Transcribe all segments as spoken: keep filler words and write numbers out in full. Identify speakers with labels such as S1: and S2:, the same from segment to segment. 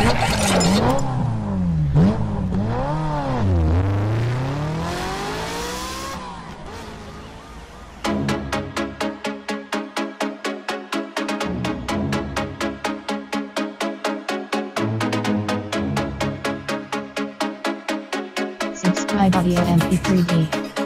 S1: Subscribe audio M P three D.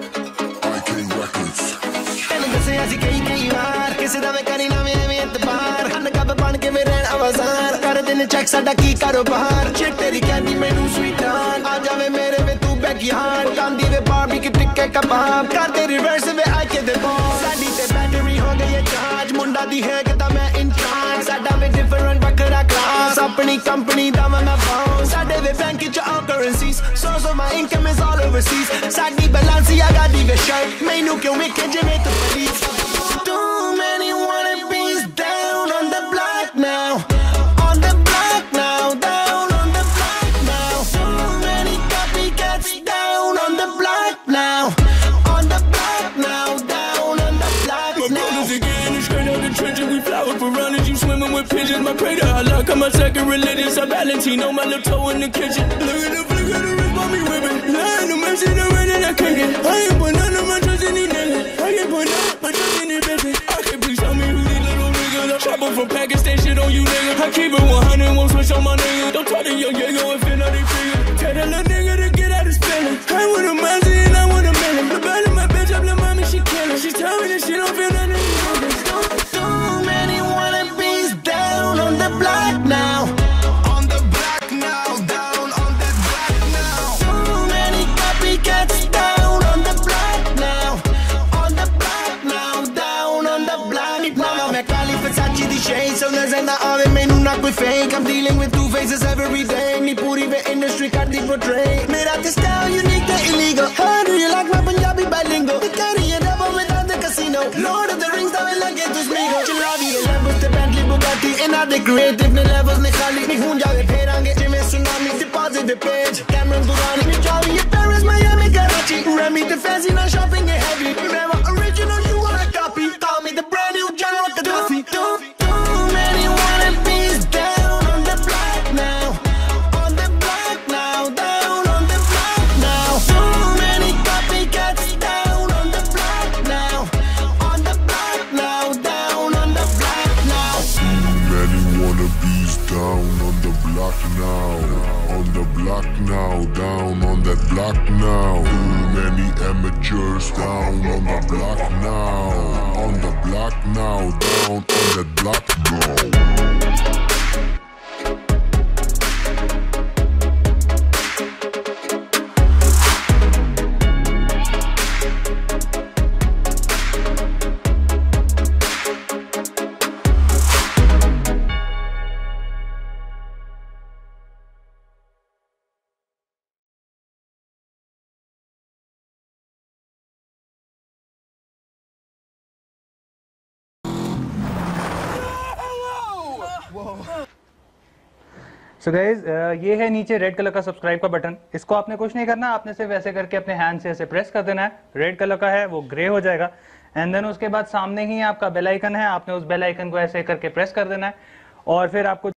S2: ਅਸੀਂ ਕਈ ਕਈ ਵਾਰ ਕਿਸੇ ਦਾ ਮੈਂ ਕਰੀ ਨਾ ਮੈਂ ਇਤਬਾਰ ਹਨ ਕੱਬ ਬਣ ਕੇ ਮੇਰੇ ਆਵਾਜ਼ਾਰ ਕਰ ਦਿਨ ਚੈੱਕ ਸਾਡਾ ਕੀ ਕਾਰੋਬਾਰ ਚੇ ਤੇਰੀ ਕਹਿੰਦੀ ਮੈਨੂੰ ਸਵੀਟਾਨ ਆ ਜਾਵੇ ਮੇਰੇ ਵੇ ਤੂੰ ਬੈਕਯਾਰਡ ਕਾਂਦੀ ਵੇ ਬਾਰਬੀ ਕੀ ਟਿੱਕੇ ਕਬਾਬ ਕਰ ਦੇ ਰਿਵਰਸ ਵੇ ਆ ਕੇ ਦੇ ਬੋਲ ਸਾਡੀ ਤੇ ਬੈਟਰੀ ਹੋ ਗਈ ਹੈ ਚਾਰਜ ਮੁੰਡਾ ਦੀ ਹੈ ਕਿ ਤਾਂ ਮੈਂ ਇਨਚਾਰਜ ਸਾਡਾ ਵੇ ਡਿਫਰੈਂਟ ਵੱਖਰਾ ਕਲਾਸ ਆਪਣੀ ਕੰਪਨੀ ਦਾ ਮੈਂ ਬਾਉਂਸ ਸਾਡੇ ਵੇ ਬੈਂਕ ਚ all currencies so so my income is all overseas ਸਾਡੀ ਬੈਲੈਂਸੀਆ ਗਾਡੀ ਵੇ ਸ਼ਰਟ ਮੈਨੂੰ ਕਿਉਂ ਵੇਖੇ ਜਿਵੇਂ ਤੂੰ please Too many wannabes down on the block now, on the block now, down on the block now. Too many copycats down on the block now, on the block now, down on the block now. My brothers again, straight out the trenches, we fly with piranhas, you swimming with pigeons. My crater, I like on my second religion, so Valentino, my little toe in the kitchen. Look at the flick of the wrist, mommy whipping. Lying to mercy, the rain and I can't get. I ain't put none of my trust in these niggas. I can't put none of my trust in these bitches. I can't please tell me who these little niggas. I travel from Pakistan, shit on you niggas. I keep it one hundred, won't switch on my niggas. Don't talk to young Diego if you're not a figure. Tell that little nigga to get out his feelings. I with a Mazzy and I with a million. The bad in my bitch, up little mommy, she killin'. She tell me that she don't feel nothing. Too many wannabes down on the block now. On the block now, down on the block now. Too many copycats down on the block now. On the block now, down on the block now. मैं काली Versace दी shade, so नजर ना आवे मैनू ना कोई fake. I'm dealing with two faces every day. नी पूरी वे industry कर दी portray. मेरा ते style unique ते illegal. How do you like my Punjabi bilingual? The carry it up without the casino. Lord of the Rings, that will like it to smigo. Chalavi ये Lambos ते Bentley Bugatti. इना दे creative ने levels ने खाली. नी हुन जावे फेरांगे जिमें tsunami. Deposit the page, Cameron Durrani. नी जावी ये Paris, Miami, Karachi. Remy the fancy, now shopping it heavy. You never original, you want a copy. Call me the brand new General Gaddafi. Too, too many wannabes down on the block now. On the block now, down on the block now. Too many copycats down on the block now. On the block now, down on the block now.
S3: Too many wannabes down on the block now. On the block now, down on that block now. Too many amateurs down on the block now. On the block now, down on that block now.
S4: So so guys uh, ये है नीचे red colour का subscribe का button. इसको आपने कुछ नहीं करना, आपने सिर्फ ऐसे करके अपने हैंड से ऐसे प्रेस कर देना है। रेड कलर का है वो ग्रे हो जाएगा एंड देन उसके बाद सामने ही आपका बेल आइकन है, आपने उस बेल आइकन को ऐसे करके प्रेस कर देना है और फिर आपको